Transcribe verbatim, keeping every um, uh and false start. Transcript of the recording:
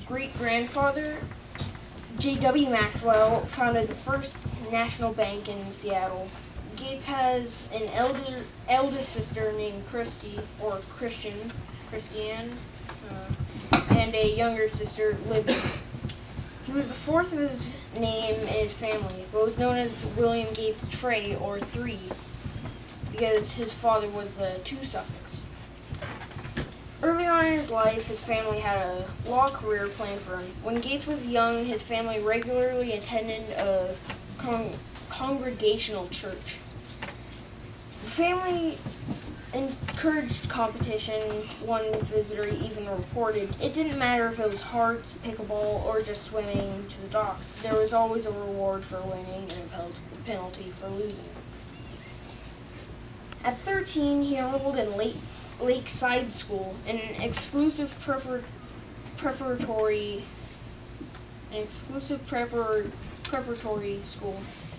great-grandfather, J W Maxwell, founded the first national bank in Seattle. Gates has an elder eldest sister named Christy, or Christian, Christiane, uh, and a younger sister, Libby. He was the fourth of his name in his family, but was known as William Gates Trey, or Three, because his father was the two suffix. Early on in his life, his family had a law career planned for him. When Gates was young, his family regularly attended a con- congregational church. The family encouraged competition. One visitor even reported, "It didn't matter if it was hearts, pickleball, or just swimming to the docks. There was always a reward for winning and a penalty for losing." At thirteen, he enrolled in Lake, Lakeside School, an exclusive prepar- preparatory, an exclusive prepar- preparatory school.